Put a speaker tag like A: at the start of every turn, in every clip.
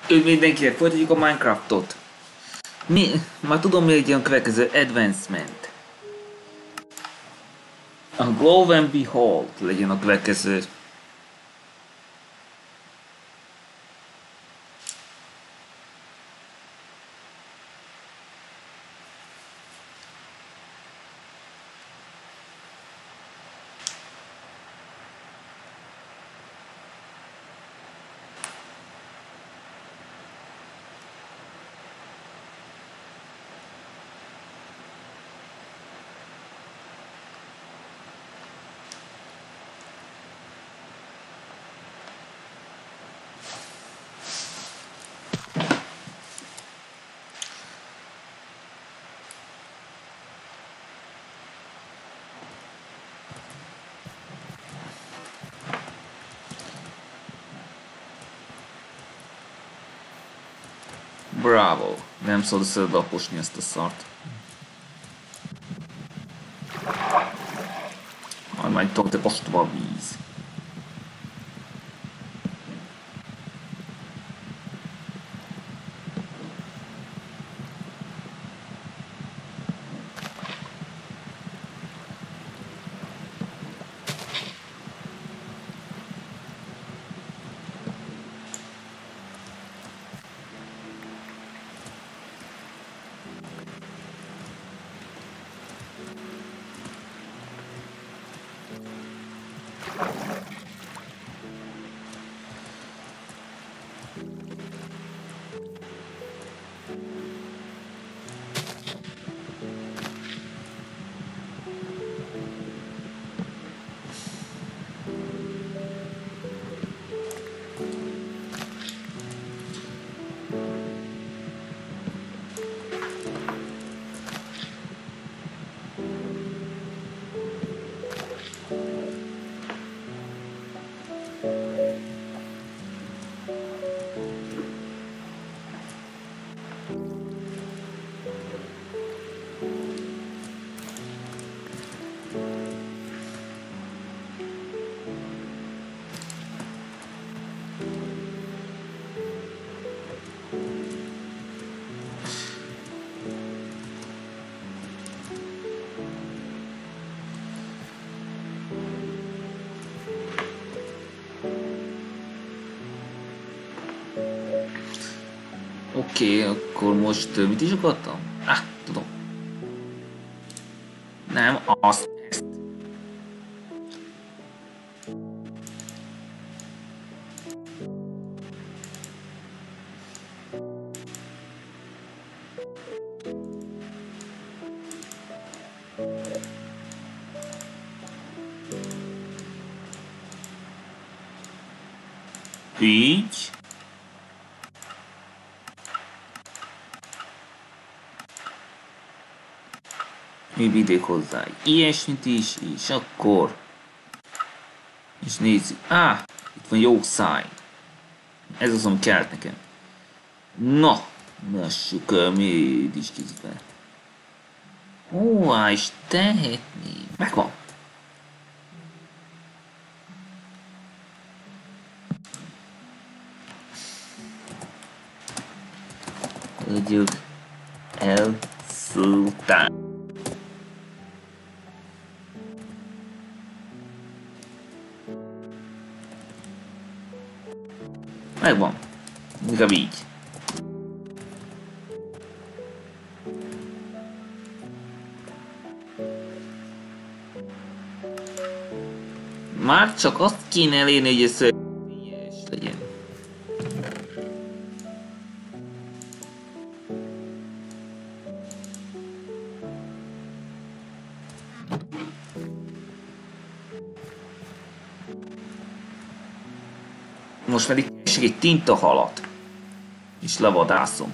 A: Ő mindenkinek folytatjuk a Minecraftot. Már tudom, mi a következő advancement. A Glow and Behold legyen a következő. Bravo. Nem szabad összedaposni ezt a szart. Majd te postva a víz. Oké, akkor most mit is akartam? Tudom. Nem, azt, ezt. Így. Mi vidék hozzá? Ilyesmit is, és akkor... És nézzük. Itt van jó száj. Ez az, ami kellett nekem. Na, lássuk, mi is készítve. És tehetni. Megvan. Adjuk el szultán. Megvan. Inkább így. Már csak azt kéne elérni, hogy ez szörnyes legyen. Most pedig keresek egy tintahalat. És levadászom.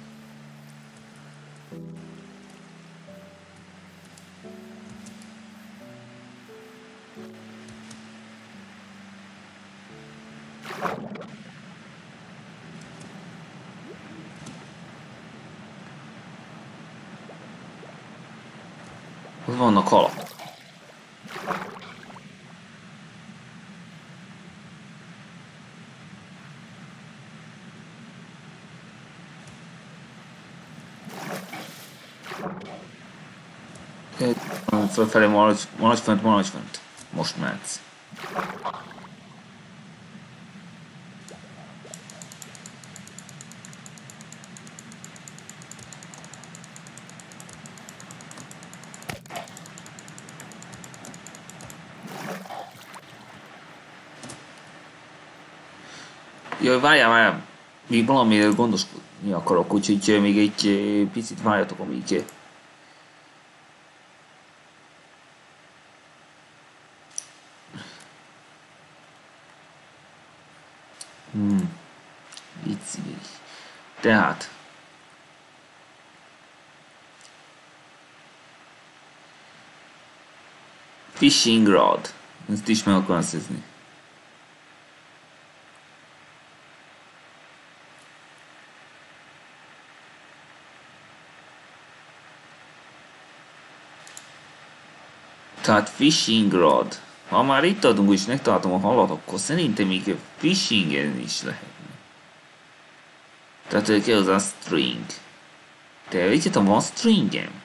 A: Ott vannak halak. Fölfelé maradj fönt, maradj fönt. Most mehetsz. Jaj, várjál. Még valamiről gondoskodni akarok, úgyhogy még egy picit várjatok, amíg... Vicci. Tehát... Fishing rod. Ezt is meg akarom szerezni. Tehát fishing rod. Ha már itt adunk és megtartom a halat, akkor szerintem még fishingen is lehetne. Tehát kell hozzá string. De viccetem, van stringem?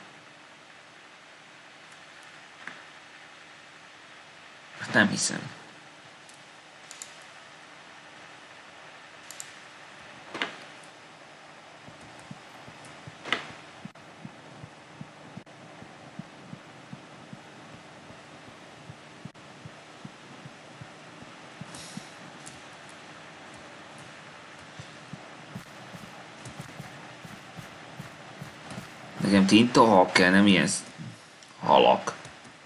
A: Hát nem hiszem. Nekem tintahal kell, nem ilyen halak.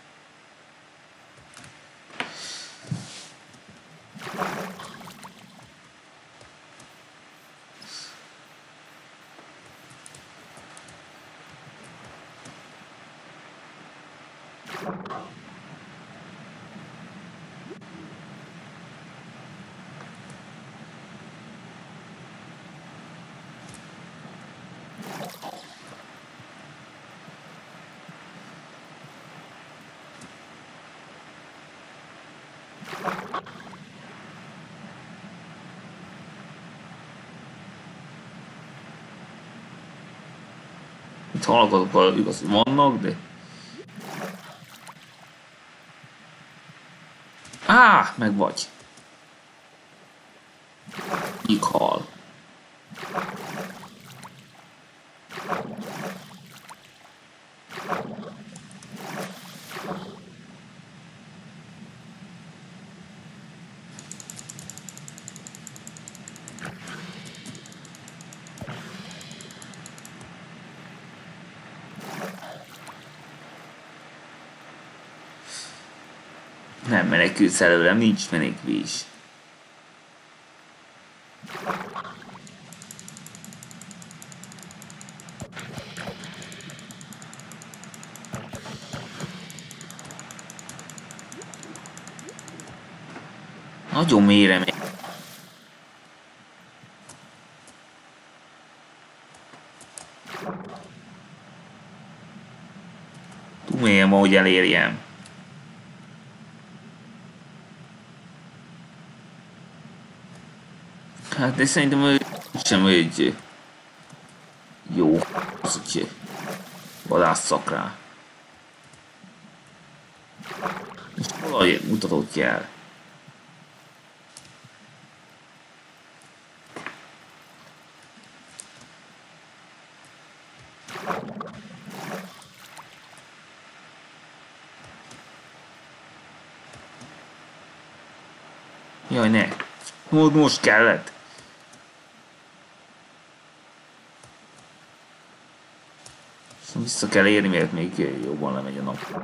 A: Itt halakat igaz, vannak, de... Meg vagy. Ighal. Nem menekülsz előlem, nincs menekvés. Nagyon mélyre megy. Túl mélyen van, hogy elérjem. Hát de szerintem ő sem egy jó, az úgyhogy vadásszak rá. És valahogy mutatót kell. Jaj, ne! Most kellett! Szóval vissza kell érni, mert még jobban lemegy a nap.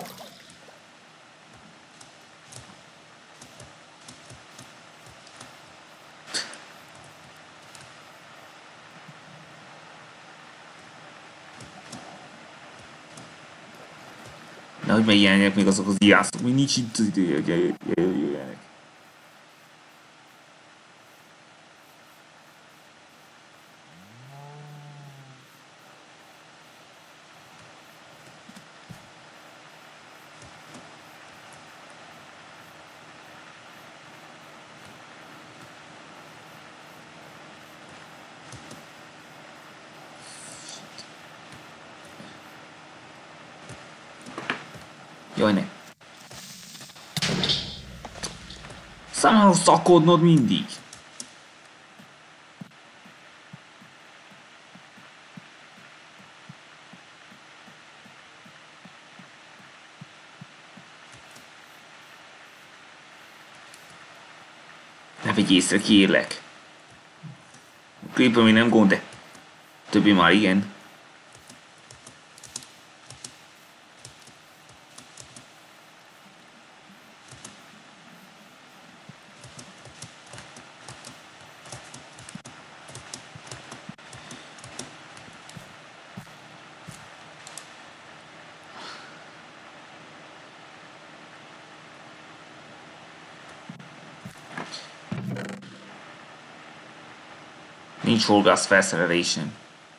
A: Nehogy megjelenjenek még azok az ijászok, még nincs itt az idő, hogy jöjjenek. Jaj, ne. Számomra szakodnod mindig. Ne vegyél észre, kérlek. A Creeper még nem gond, de többi már igen. Nincs horgász felszerelésem.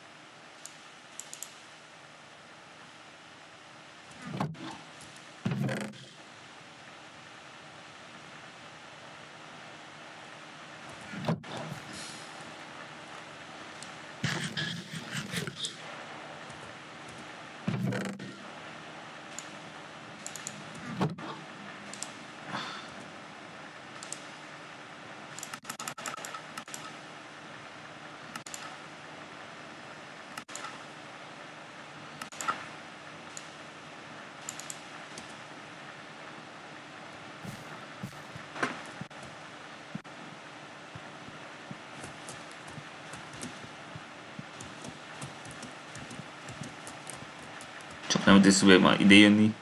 A: Csak nem eszébe már ide jönni.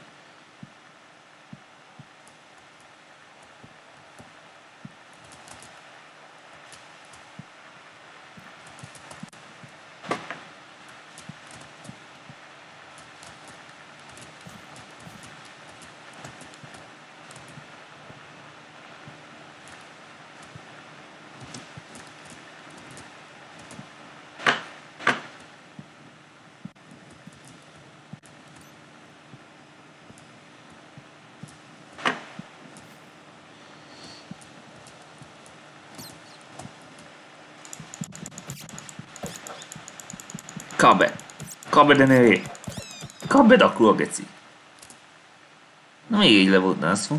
A: Kabe. Kabe de nevé. Kabe da kurva geci. Na még egy le volt nászva.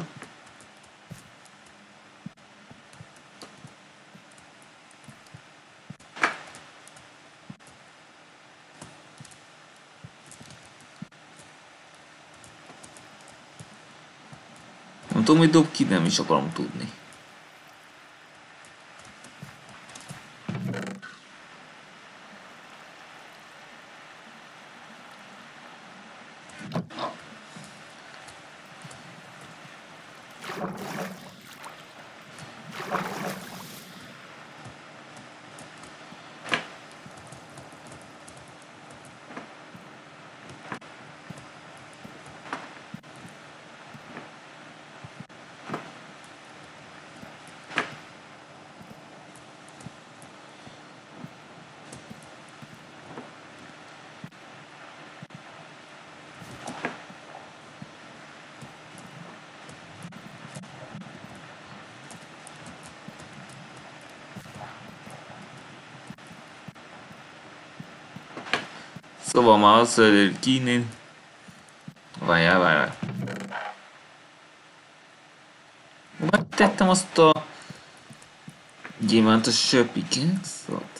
A: Nem tudom, hogy dob ki, nem is akarom tudni. Szóval már azt ki innen. Várjál. Hova tettem azt a gyémántos söpikexot?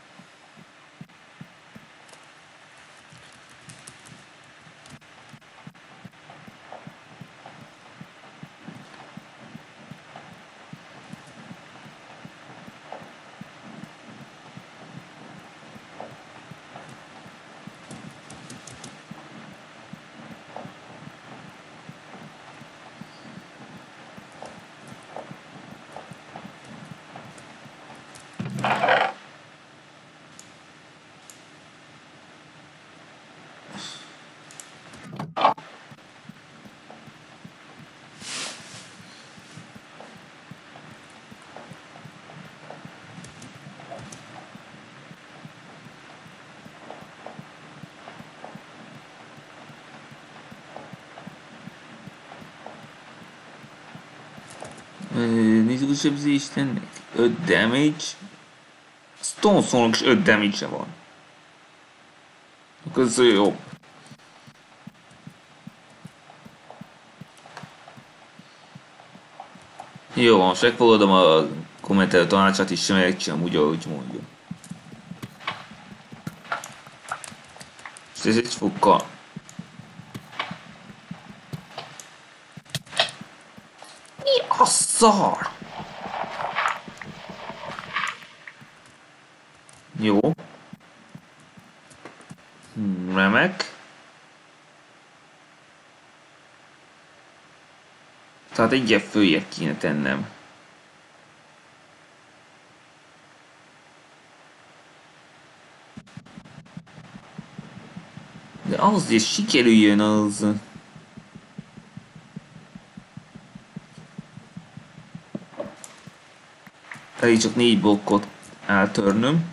A: Nézzük a sebzést ennek. 5 damage. Stone Soulnak is 5 damage-e van. Akkor ez jobb. Jó, most megfogadom a kommentelő tanácsát is, sem megcsinálom úgy, ahogy mondja. És ez egy fokkal. Mi a szar? Jó. Remek. Tehát egyet följebb kéne tennem. De ahhoz, hogy sikerüljön, az... elég csak 4 blokkot eltörnöm.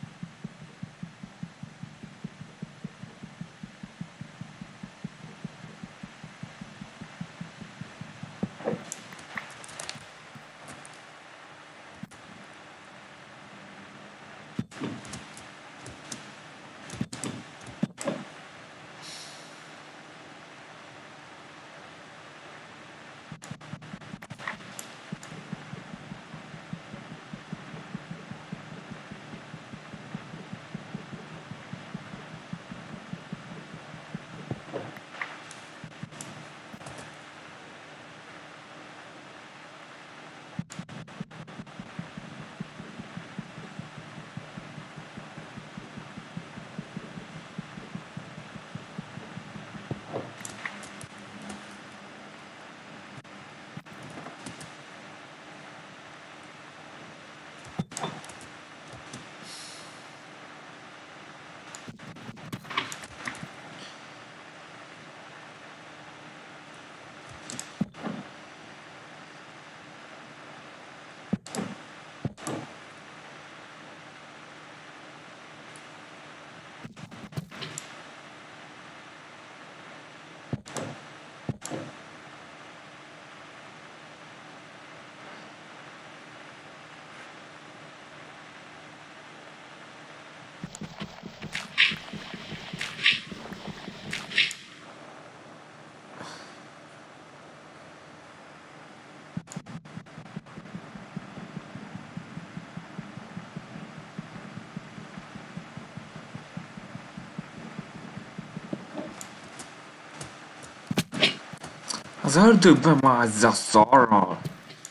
A: Az ördögbe mázza szarral!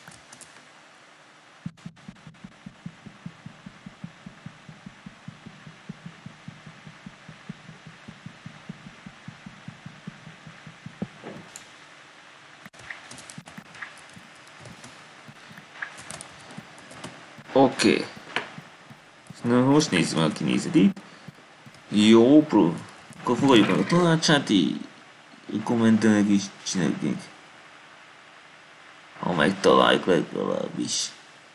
A: Oké. Na most nézzük meg a kinézetét. Jó, bro. Akkor fogadjuk meg a tanácsát, így kommentelnek is csináljuk. Ha megtaláljuk legalábbis.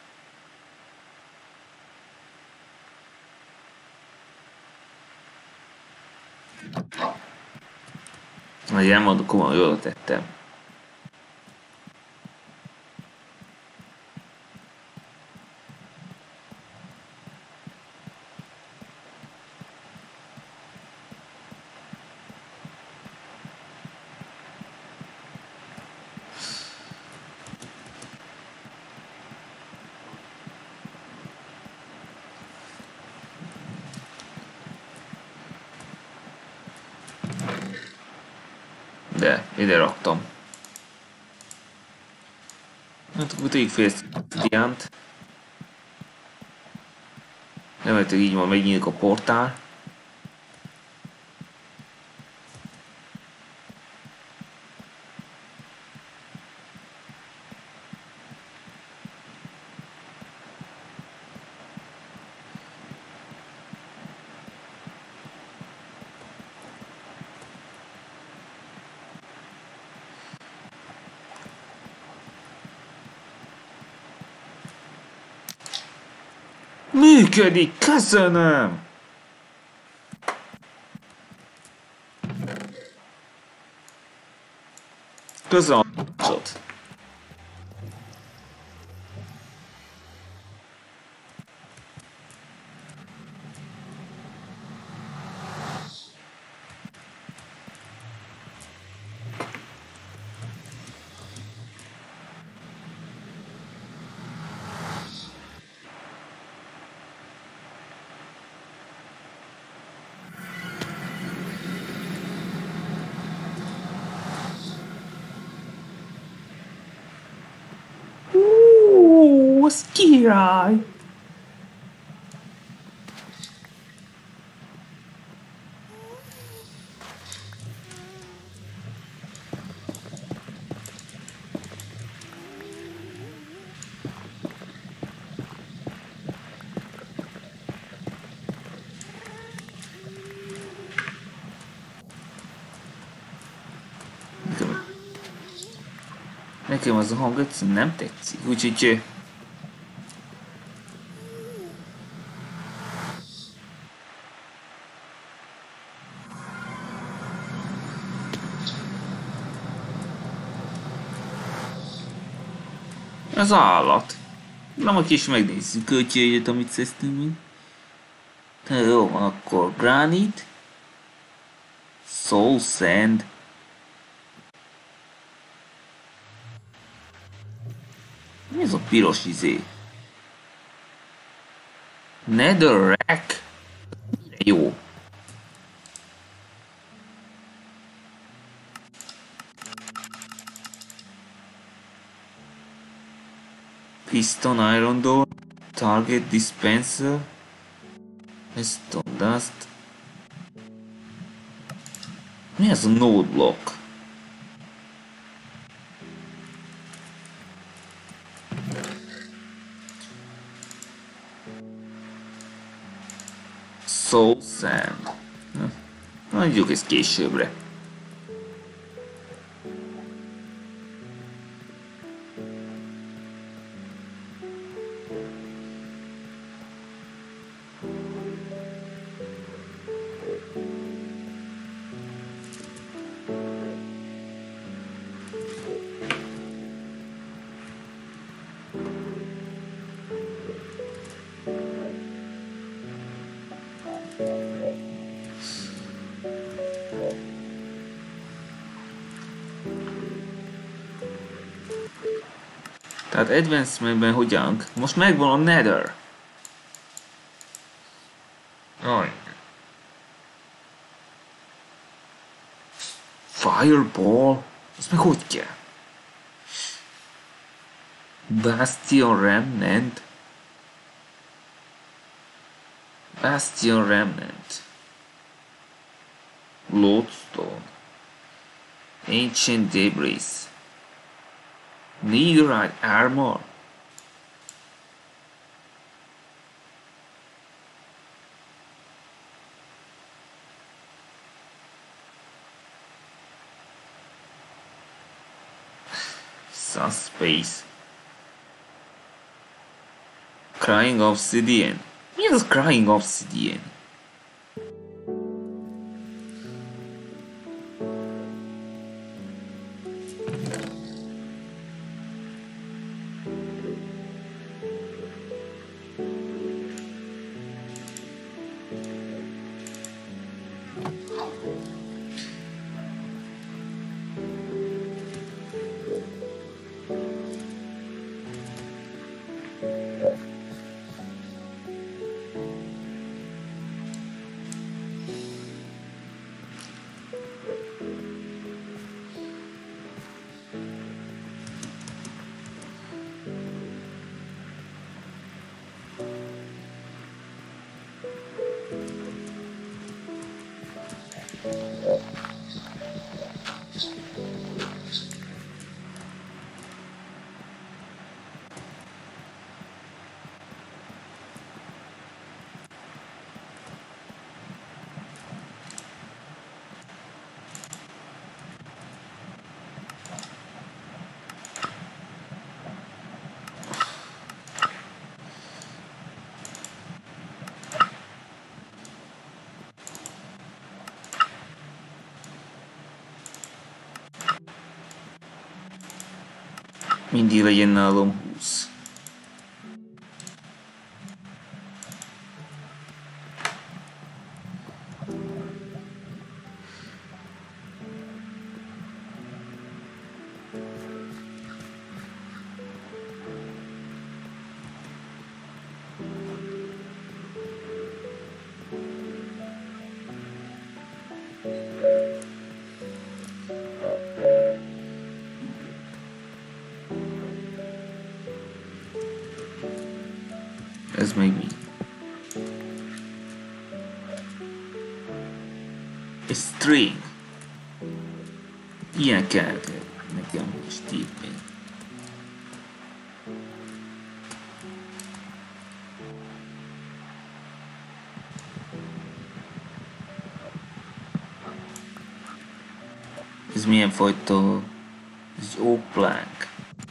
A: Majd elmondok, komolyan jól tettem. De ide raktam. Hát akkor tegyük fel ezt a diánt. Remélhetőleg így van, megnyílik a portál. Működik, köszönöm! Köszönöm a tanácsot. az király! Nekem az a hang egyszerűen nem tetszik, úgyhogy... Az állat. Na, majd is megnézzük a egyet, amit szesztünk mi. Jó van, akkor Granite. Soul Sand. Mi ez a piros izé? Netherrack? Jó. Piston Iron Door. Target Dispenser. Stone Dust. Mi ez a Node Block? Soul Sand. Hagyjuk ezt későbbre. Tehát Advancement-ben hogyan? Most megvan a Nether. Aj. Fireball? Az meg hogy kell? Bastion Remnant. Bastion Remnant. Lodestone. Ancient Debris. Netherite Armor. Sunspace. Crying Obsidian. Mi az Crying Obsidian? Mindig legyen nálam 20. Ez még mi? Egy string. Ilyen kell nekem stípén. Ez milyen fajta? Ez egy oak plank.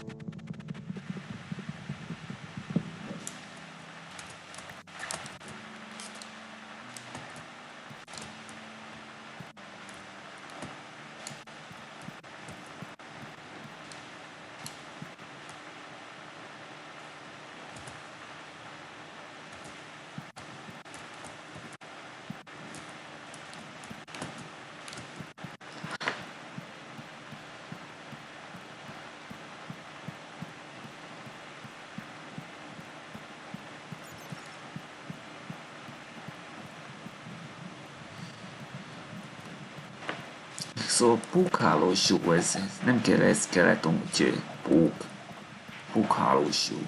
A: Szóval pókhálós jó, ez nem kell, ez skeleton, úgyhogy pókhálós jó.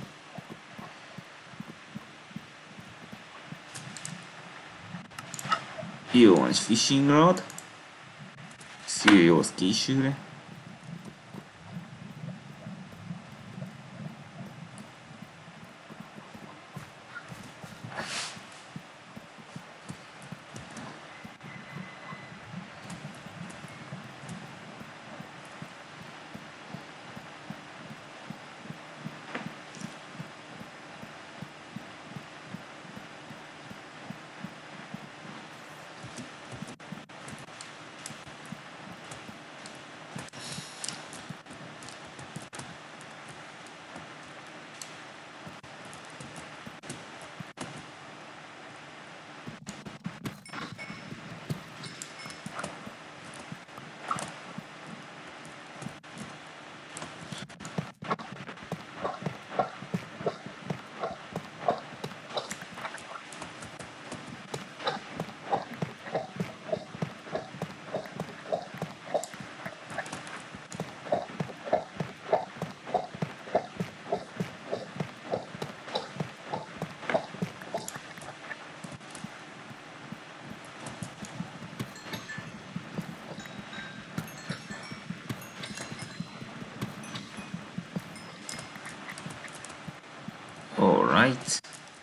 A: Jó, van egy fishing rod. Szia, jó, az későre. Alright.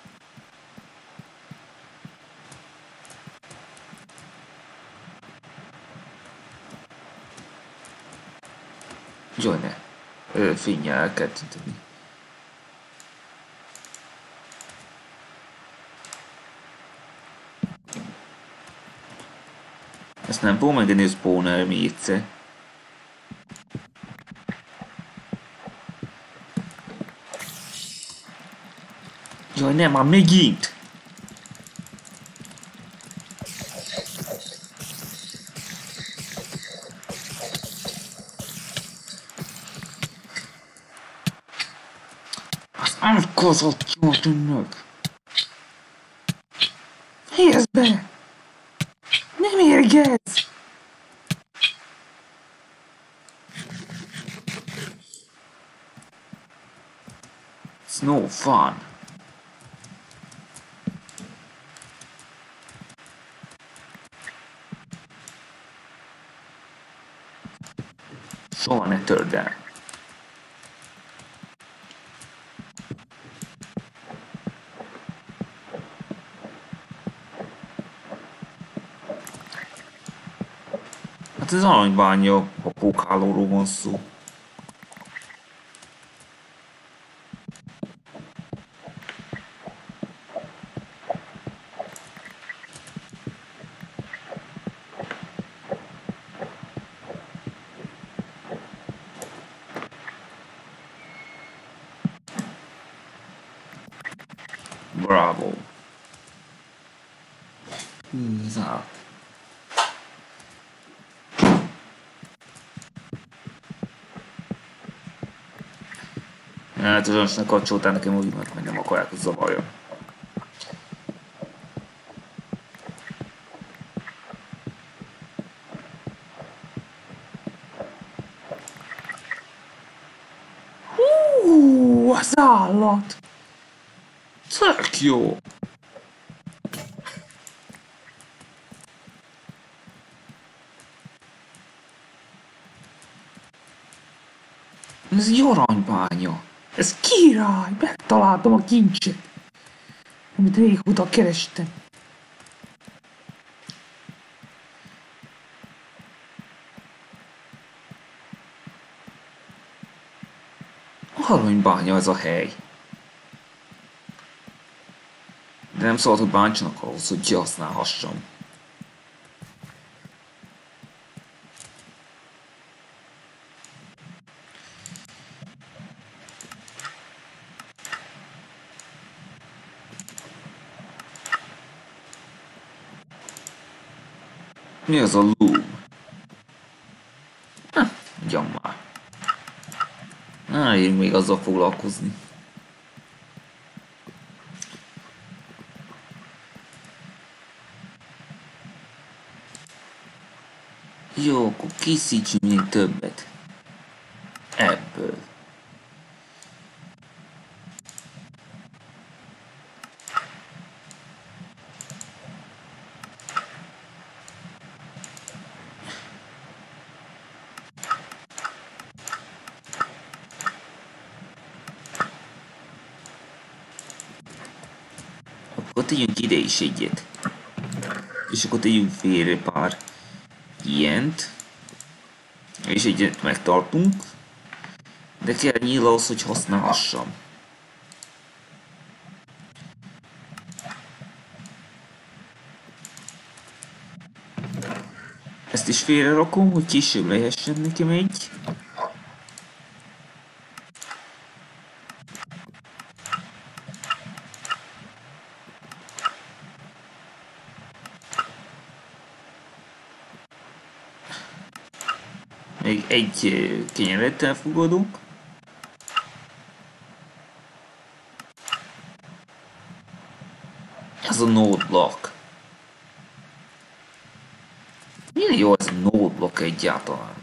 A: Jaj, ne. Fényjel el kell tünteni. Ezt nem fogom megengedni, hogy spawner még egyszer. Jaj, nem, már megint! Az elkozott önök! Fejezd be! Nem érgez! It's no fun. Soha ne törd el. Hát ez aranybánya, a pókhálóról van szó. Bravo. Zár. Hát azonnak kapcsoltál nekem úgy, mert nem akarják, hogy zavarjon. Az állat! Tök Jó. Ez egy aranybánya. Ez király! Megtaláltam a kincset, amit régóta kerestem. Aranybánya ez a hely. De nem szabad, hogy bántsanak ahhoz, hogy kihasználhassam. Mi az a loom? Ugyan már. Én még azzal foglalkozni. Jó, akkor készítsünk még többet. Ebből. Akkor tegyünk ide is egyet. És akkor tegyünk félre pár ilyent. És egyet megtartunk. De kell nyíl ahhoz, hogy használhassam. Ezt is félre rakom, hogy később lehessen nekem egy. Még egy kenyeret elfogadunk. Ez a node block. Milyen jó ez a node block egyáltalán?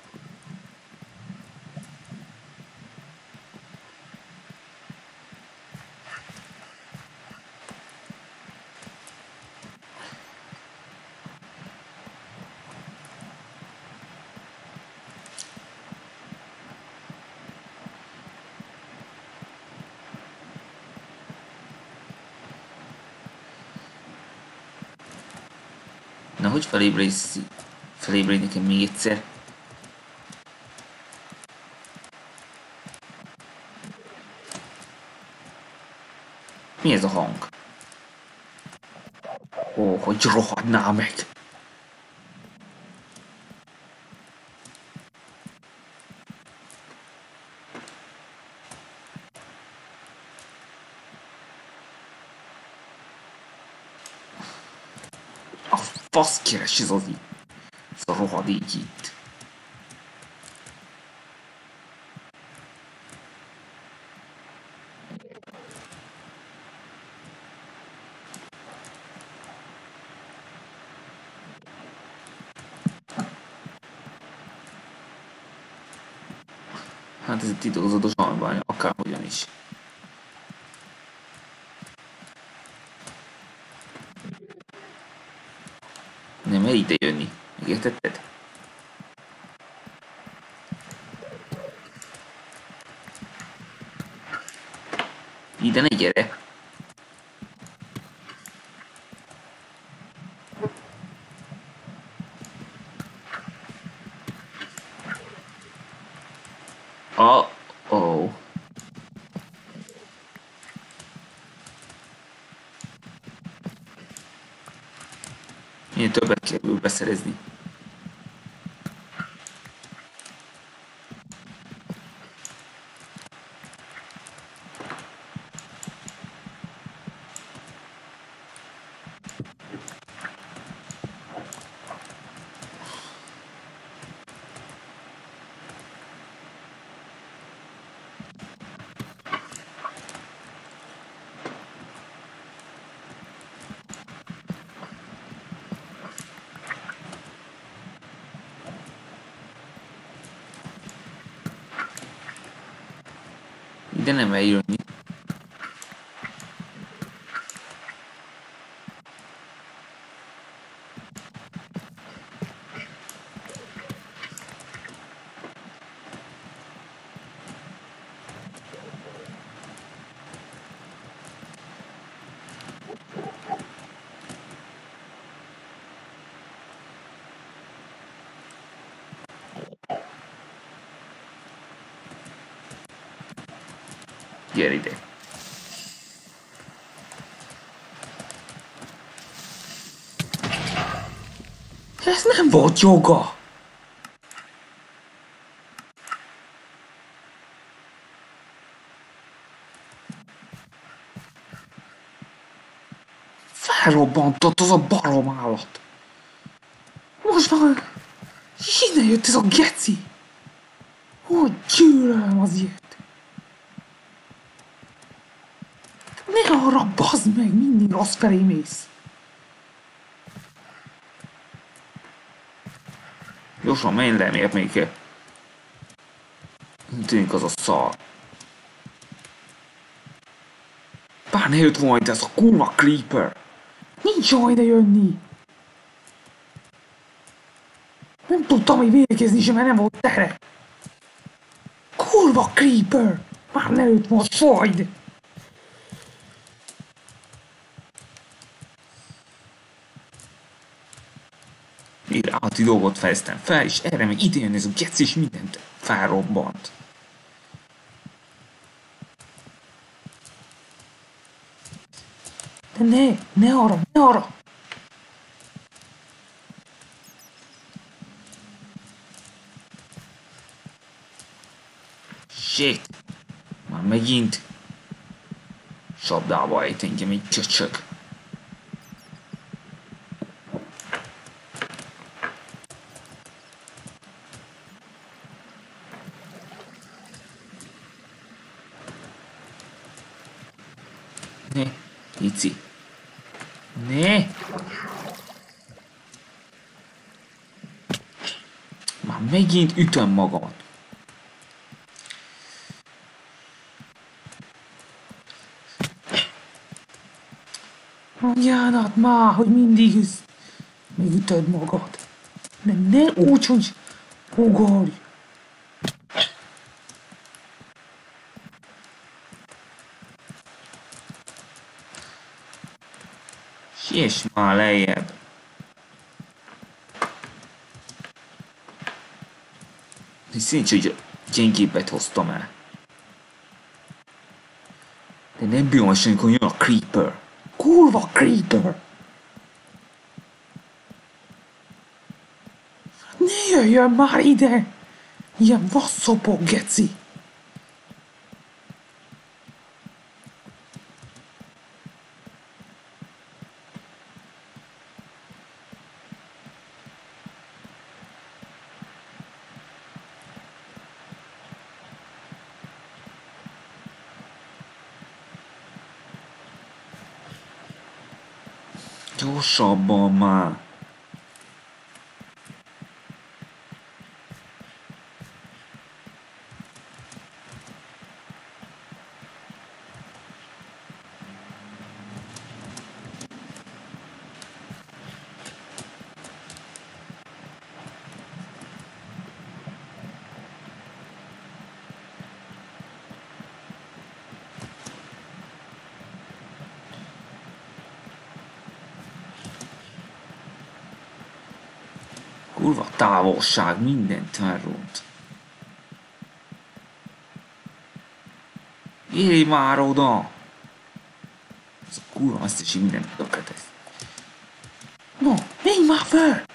A: Na, hogy felébredj nekem még egyszer? Mi ez a hang? Ó, hogy rohadnál meg! A fasz keres ez az itt. Ez a rohadék itt. Hát ez egy titokzatos aranybánya, akárhogyan is. Nem mer ide jönni, megértetted? Ide ne gyere! Oh. Minél többet kell beszerezni. Ide nem eljönni. Gyere ide. Ez nem volt joga! Felrobbantott az a barom állat. Most már innen jött ez a geci. Hogy gyűlölöm az ilyet. Ne arra, bazd meg, mindig rossz felé mész. Gyorsan menj le, miért még tűnik az a szar. Bár ne jött volna ide ez a kurva creeper. Nincs jó ide jönni. Nem tudtam még védekezni sem, mert nem volt tere. Kurva creeper. Már ne jött volna, szajd. Iránti dolgot fejeztem fel, és erre meg ide jön ez a geci, és mindent felrobbant. De ne arra, ne arra! Shit! Már megint csapdába ejt engem egy köcsög. Ne, Ici. Ne! Már megint ütöm magamat. Mondjánat már, hogy mindig megütöd magad. De ne úgy, hogy ugorj. Siess már lejjebb. Nincs, hogy gyengébbet hoztam el. De nem bírom, amikor jön a creeper. Kurva creeper! Ne jöjjön már ide! Ilyen vasszopó geci! Gyorsabban már! Kurva távolság, mindent elront. Érj már oda! Ez a kurva, ezt is mindent tökretesz. No, menj már fel!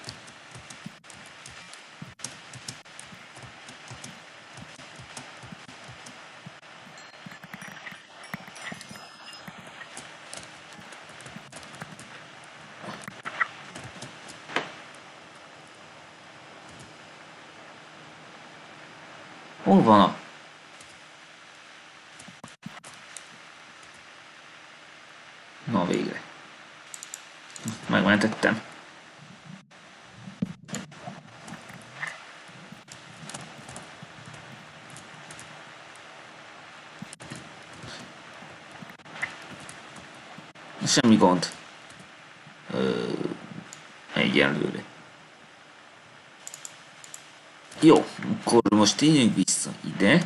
A: Hol van a... Na végre. Megmentettem. Semmi gond. Egyenlőre. Jó, akkor most tényleg vissza ide.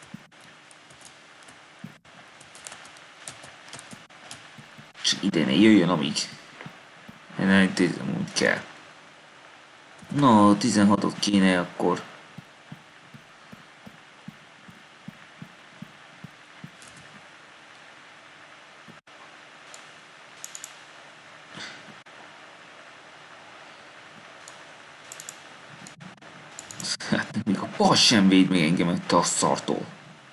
A: És ide ne jöjjön, amíg nem intézem, úgy kell. No, 16-ot kéne akkor. Hát még a pas sem véd még engem ettől a szartól.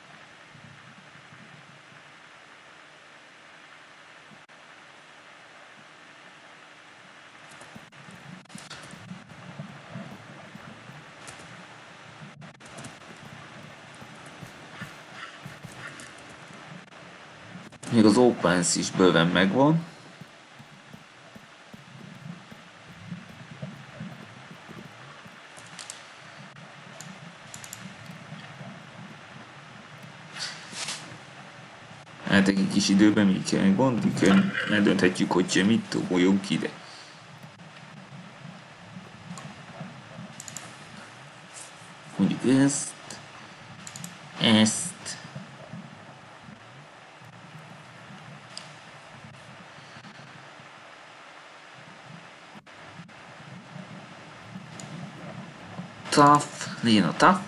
A: Még az offense is bőven megvan. Hát egy kis időben mi kell gondlik, eldönthetjük, hogy mit toboljunk ide. Mondjuk ezt. Tough, legyen a tough.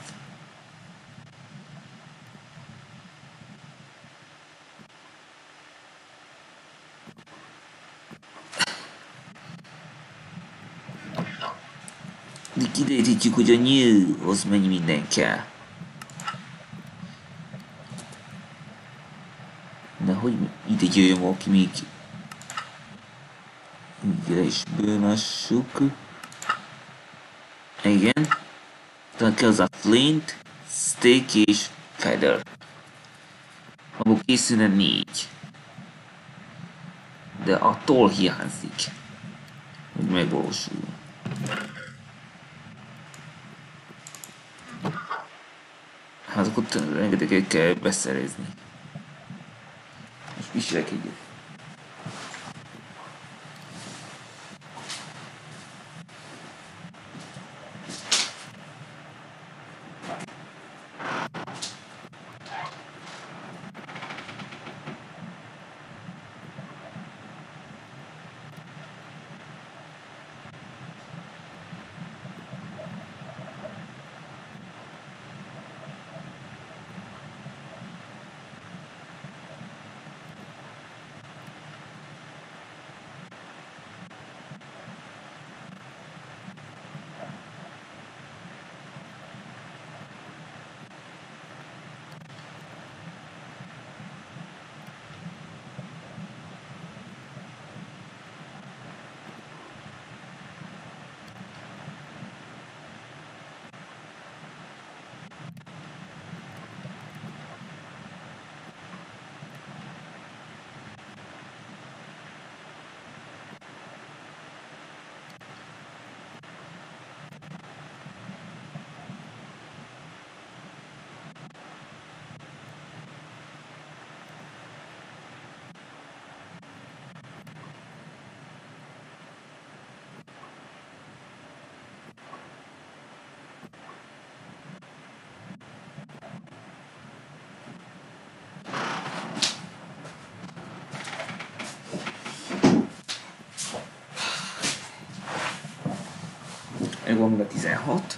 A: Kiderítjük, hogy a nyílhoz mennyi minden kell. De hogy ide jöjjön valaki még? Ide is bőnassuk. Igen. Tehát kell az a flint, stick és feather. Abból készülne 4. De a toll hiányzik. Hogy megvalósul. Hát akkor rengeteget kell beszerezni. Most viselek egyet. Megvan a 16.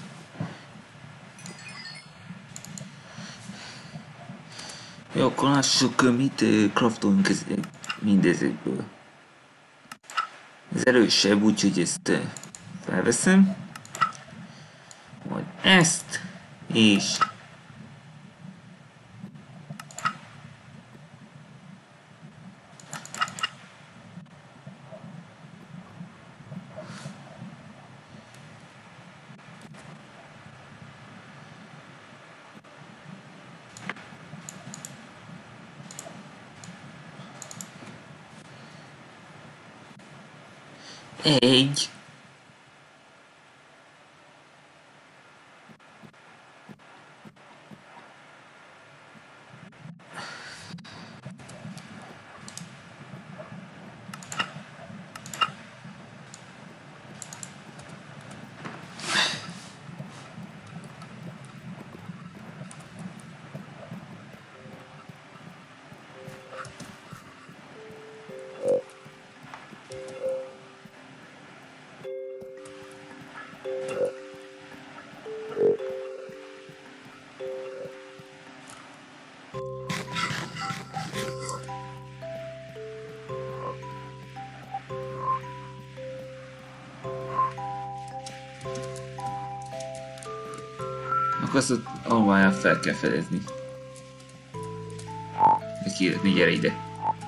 A: Jó, akkor lássuk, mit craftolunk mindezekből. Ez erősebb, úgyhogy ezt felveszem. Majd ezt, és egy. Akkor ezt a almáját fel kell fedezni. De kérlek, gyere ide.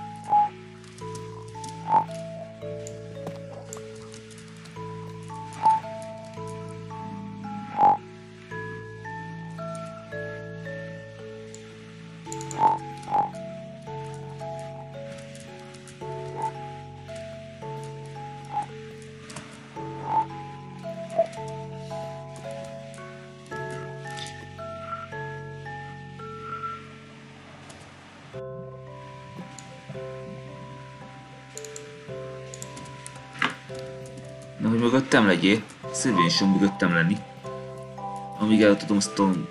A: Na, hogy mögöttem legyél. Szerintem is sem mögöttem lenni. Amíg el tudom azt a...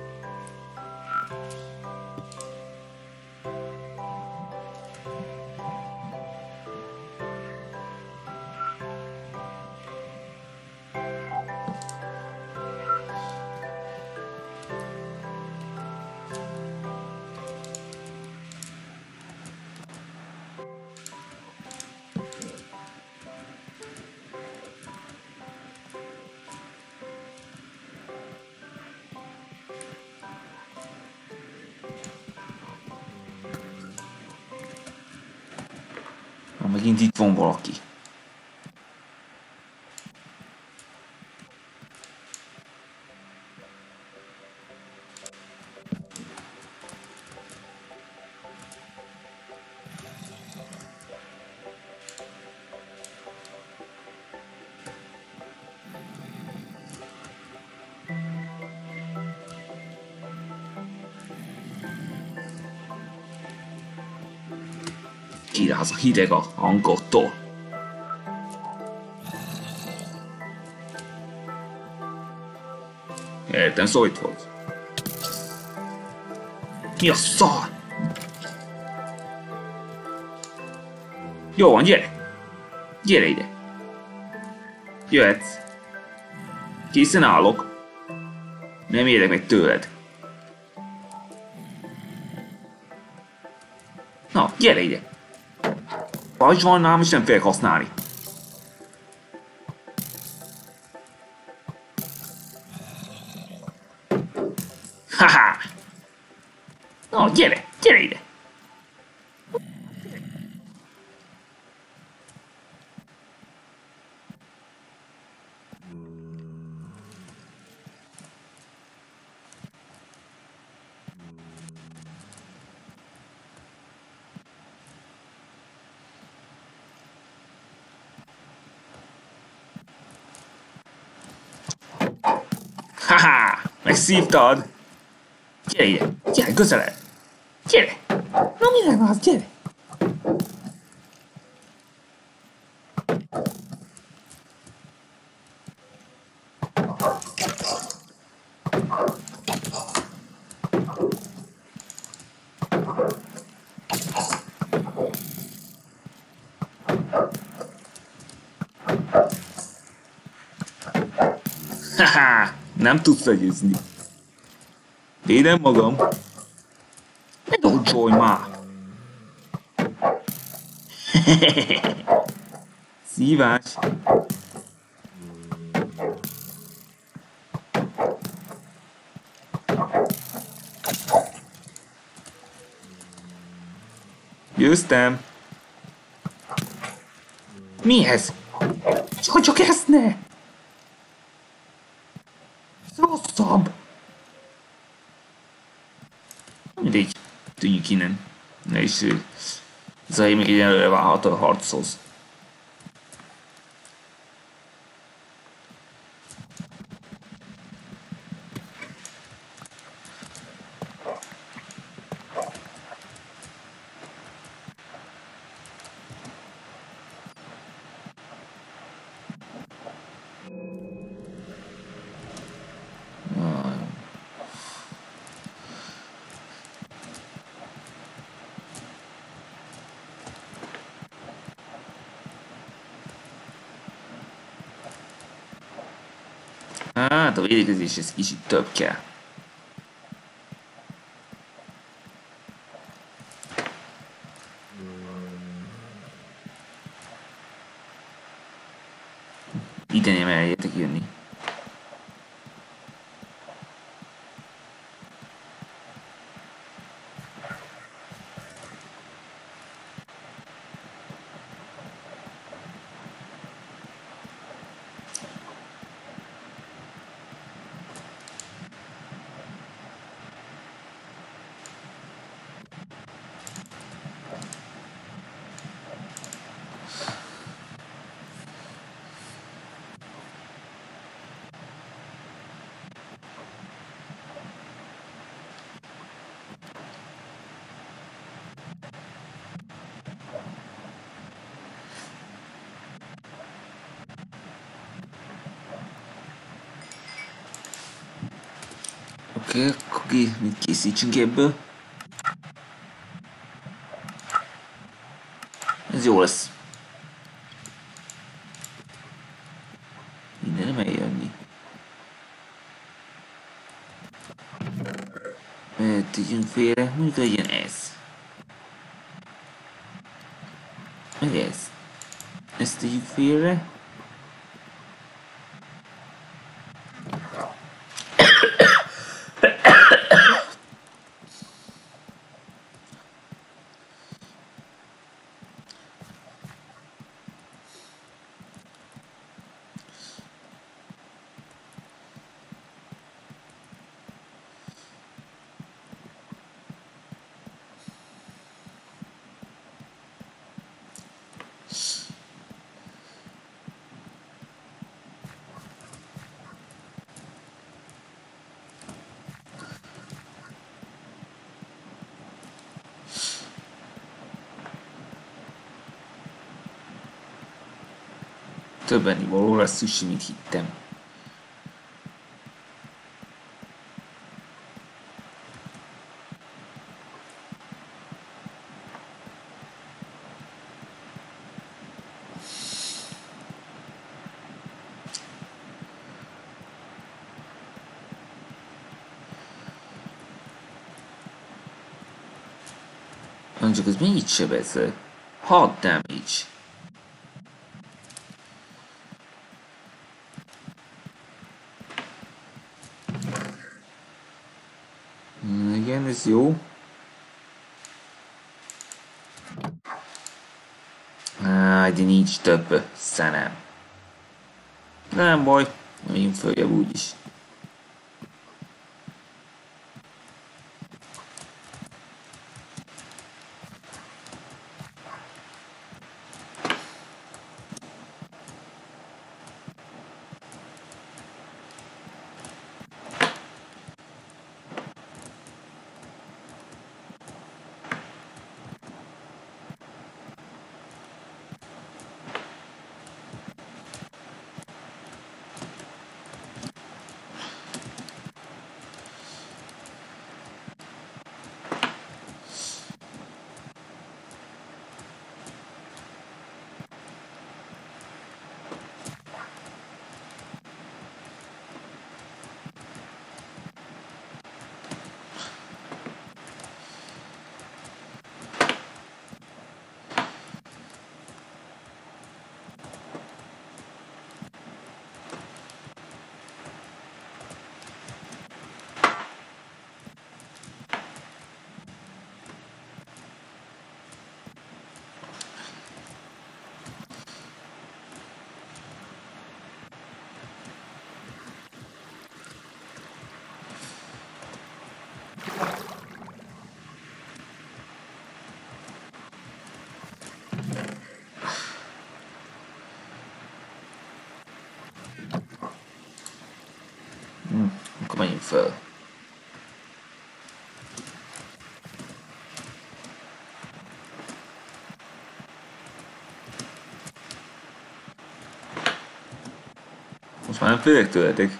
A: Megint itt van valaki. Kiráz a hideg a hangottól. Értem, szó itt volt. Mi a szar? Jó van, gyere! Gyere ide! Jöhetsz. Készen állok. Nem érek meg tőled. Na, gyere ide! Pajzs van nálam, és nem fogják használni. Haha! Na, gyere! Gyere ide! Haha! Megszívtad! Gyere ide! Gyere, közelebb! Gyere! Na mire van az? Gyere! Haha! Nem tudsz legyőzni. Védem magam. Ne dodge-olj már! Szívás. Győztem. Mi ez? Csak ezt ne! Rosszabb! Mindegy, tűnjük innen. És Zai még egy előre válhat a harchoz. Hát a védekezéshez kicsit több kell. Ide nem eljöttek jönni. Oké, akkor mit készítsünk ebből? Ez jó lesz. Minden nem eljönni. Tegyünk félre, mondjuk legyen ez. Meg ez. Ezt tegyük félre. Több ennivaló lesz szükség, mint hittem. Csak ez mennyit sebez? 6 damage. Igen, ez jó. De nincs több szenem. Nem baj, megyünk följebb úgyis. Akkor menjünk föl. Most már nem félek tőletek.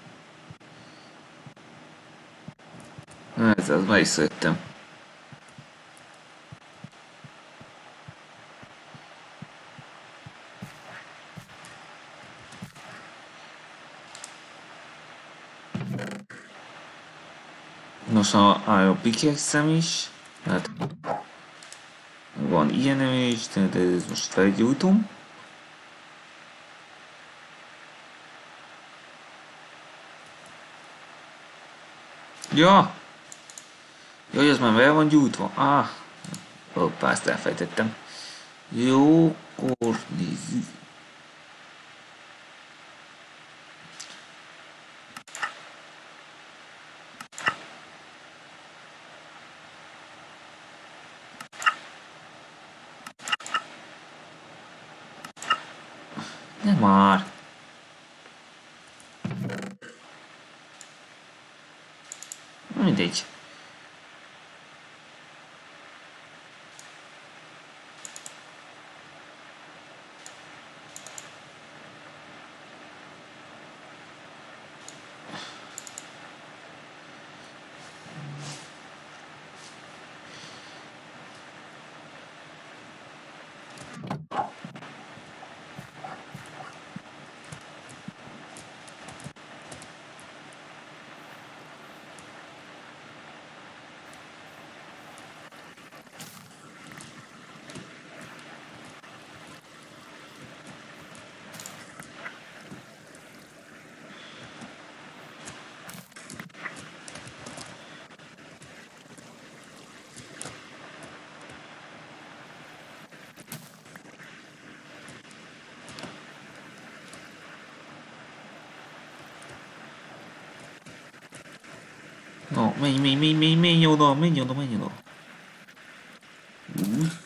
A: Ez az, már is szedtem. Nos, a pickaxe-em is, hát van ilyenem is, de ezt most felgyújtom. Ja! Jaj, ez már el van gyújtva. Hoppá, ezt elfejtettem. Jó, akkor nézzük. Nem már. Mindegy. No, menj oda, menj oda, menj oda. Úgy.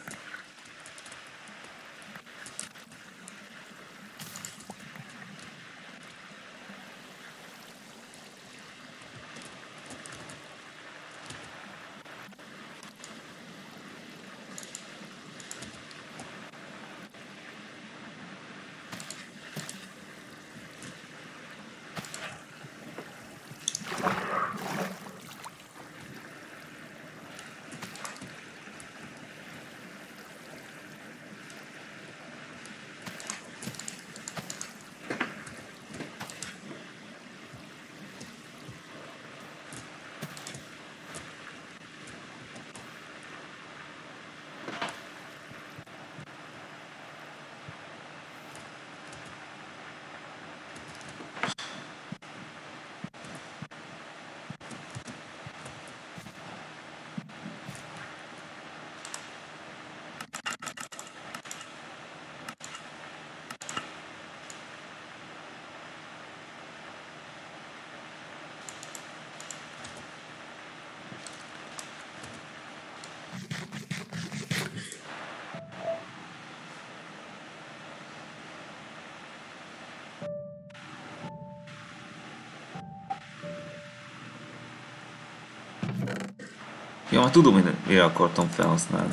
A: Ja, már tudom, hogy mire akartam felhasználni.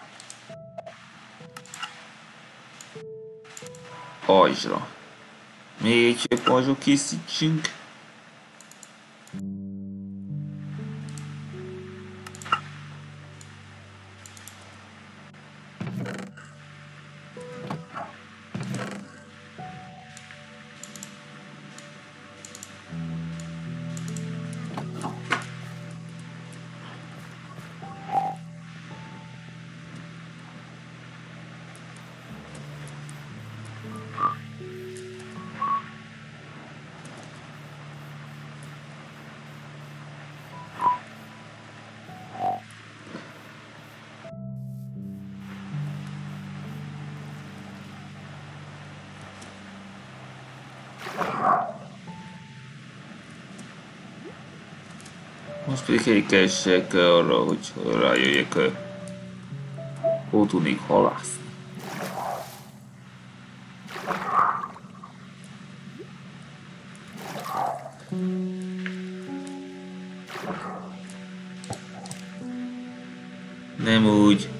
A: Pajzsra. Még egy pajzsot készítsünk. Most pedig keresek arra, hogy rájöjjek, hol tudnék halászni. Nem úgy.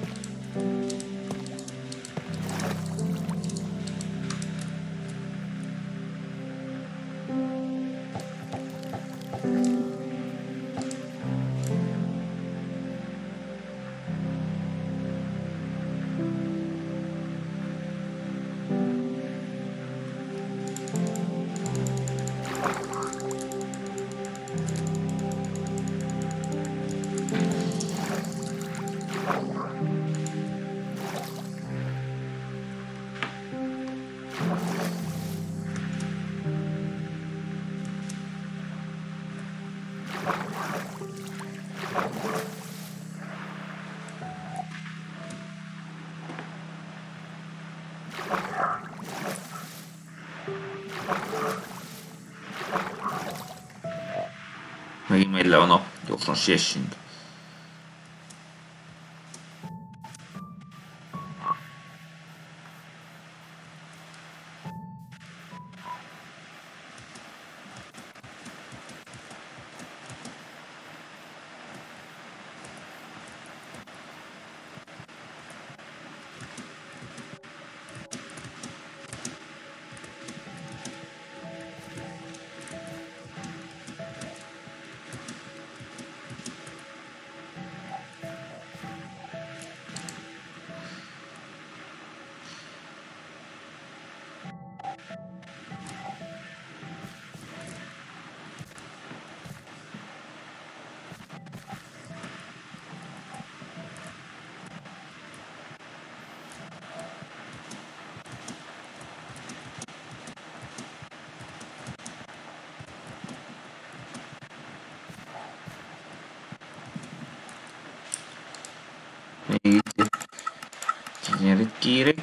A: megint megy le a nap, gyorsan siessünk. Még itt nyerit kérek.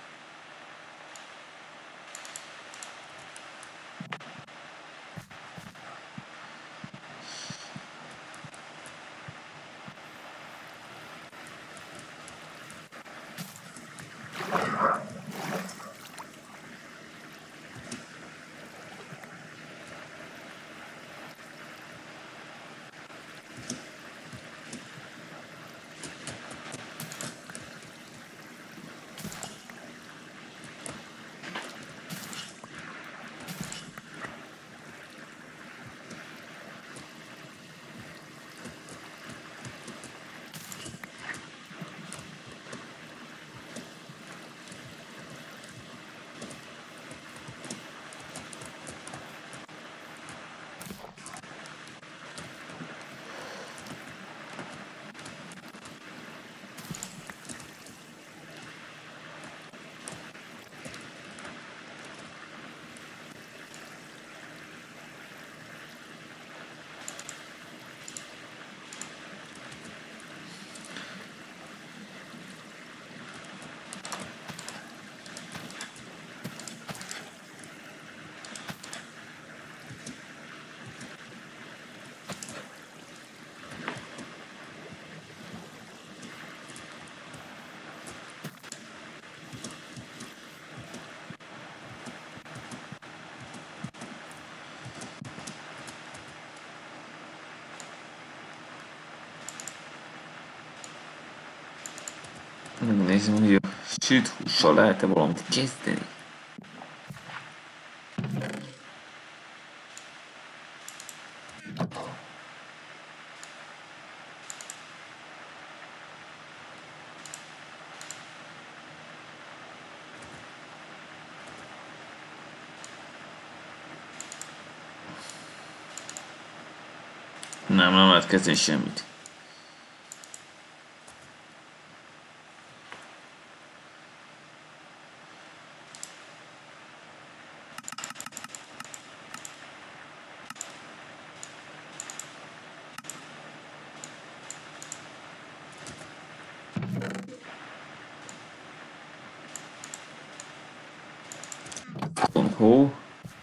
A: Megnézem, hogy a süt hússal lehet-e valamit kezdeni. Nem lehet kezdeni semmit. Hó.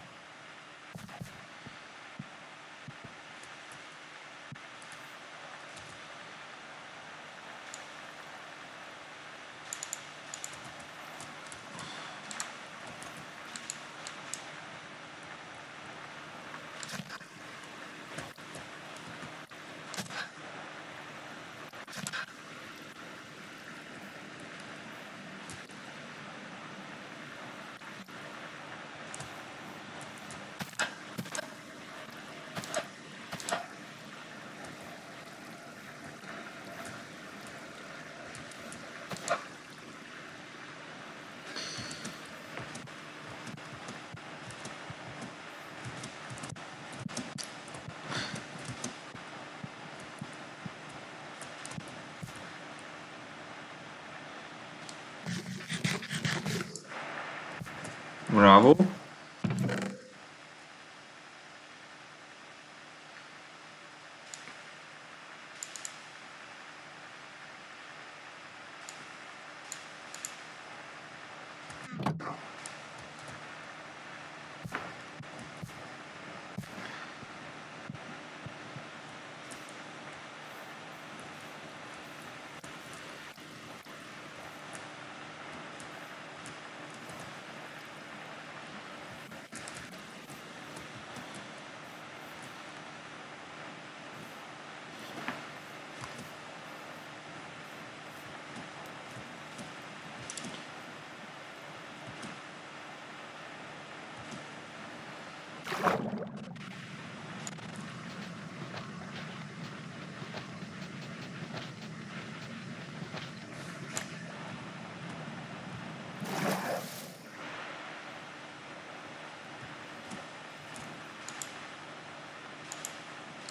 A: Bravo.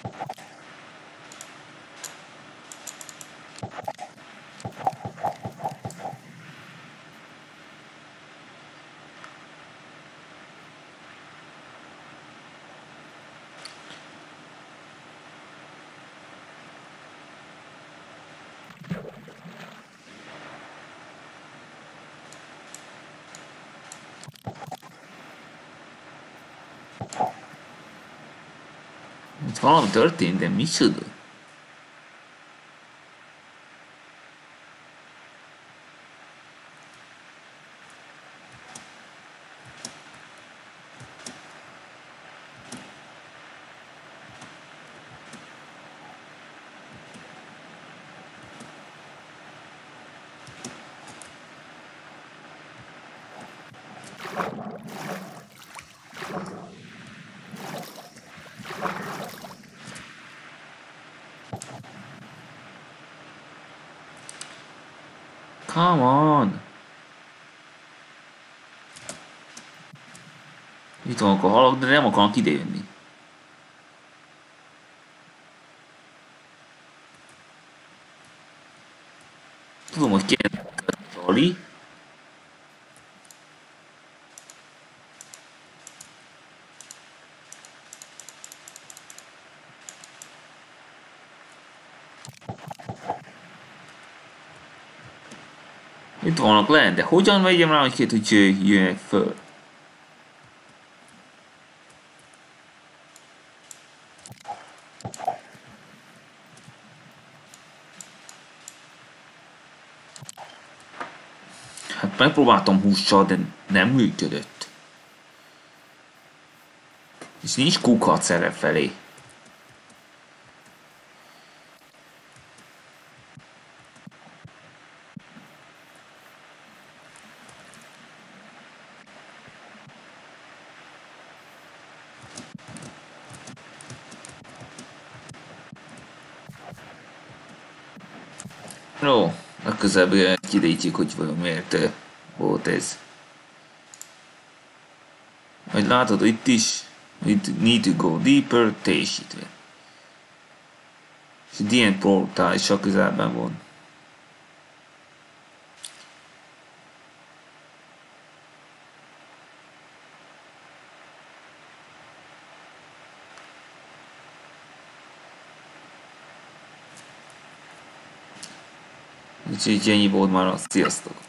A: Itt valami történt, de micsoda? Come on! Itt vannak a halak, de nem akarnak idejönni. Tudom, hogy kéne Zoli. Itt vannak lent, de hogyan vegyem rá, hogy jöjjenek föl? Hát megpróbáltam hússal, de nem működött. És nincs kukat szerep felé. Jó, legközelebb kiderítjük, hogy miért volt ez. Majd látod itt is, itt need to go deeper, teljesítve. És egy ilyen portál is a közelben van. Úgyhogy ennyi volt már, sziasztok!